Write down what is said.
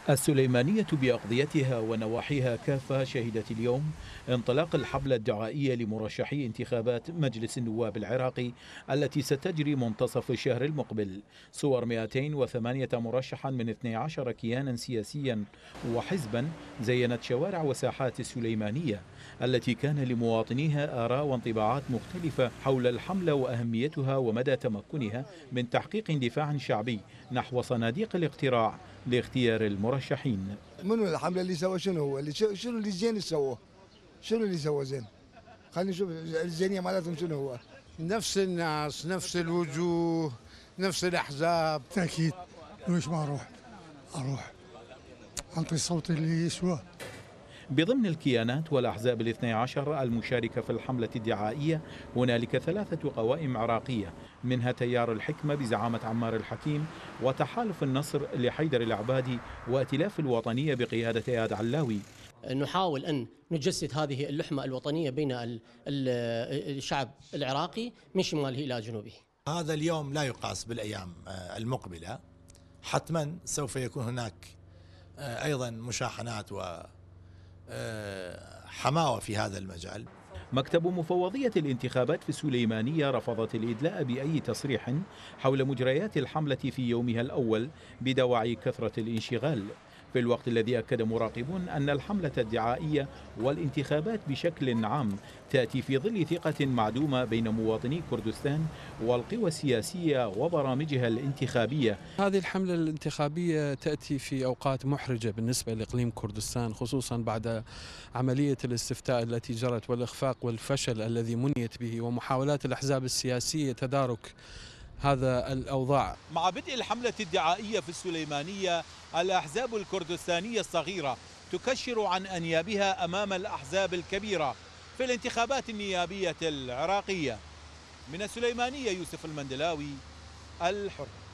السليمانية بأقضيتها ونواحيها كافة شهدت اليوم انطلاق الحملة الدعائية لمرشحي انتخابات مجلس النواب العراقي التي ستجري منتصف الشهر المقبل. صور 208 مرشحا من 12 كيانا سياسيا وحزبا زينت شوارع وساحات السليمانية التي كان لمواطنيها آراء وانطباعات مختلفة حول الحملة وأهميتها ومدى تمكنها من تحقيق اندفاع شعبي نحو صناديق الاقتراع لاختيار المرشحين. منو الحملة اللي سوى؟ شنو هو اللي شنو اللي زين سووه؟ شنو اللي سوى زين؟ خلينا نشوف الزينية مالتهم شنو هو. نفس الناس، نفس الوجوه، نفس الأحزاب. تأكيد، ليش ما أروح أعطي صوتي اللي يسوى. بضمن الكيانات والأحزاب الاثني عشر المشاركة في الحملة الدعائية هنالك 3 قوائم عراقية، منها تيار الحكمة بزعامة عمار الحكيم، وتحالف النصر لحيدر العبادي، وائتلاف الوطنية بقيادة إياد علاوي. نحاول أن نجسد هذه اللحمة الوطنية بين الشعب العراقي من شماله إلى جنوبه. هذا اليوم لا يقاس بالأيام المقبلة، حتما سوف يكون هناك أيضا مشاحنات وحماوة في هذا المجال. مكتب مفوضية الانتخابات في السليمانية رفضت الإدلاء بأي تصريح حول مجريات الحملة في يومها الأول بدواعي كثرة الانشغال، في الوقت الذي أكد مراقبون أن الحملة الدعائية والانتخابات بشكل عام تأتي في ظل ثقة معدومة بين مواطني كردستان والقوى السياسية وبرامجها الانتخابية. هذه الحملة الانتخابية تأتي في أوقات محرجة بالنسبة لإقليم كردستان، خصوصا بعد عملية الاستفتاء التي جرت والإخفاق والفشل الذي منيت به ومحاولات الأحزاب السياسية تدارك هذا الأوضاع. مع بدء الحملة الدعائية في السليمانية، الأحزاب الكردستانية الصغيرة تكشر عن أنيابها أمام الأحزاب الكبيرة في الانتخابات النيابية العراقية. من السليمانية يوسف المندلاوي، الحر.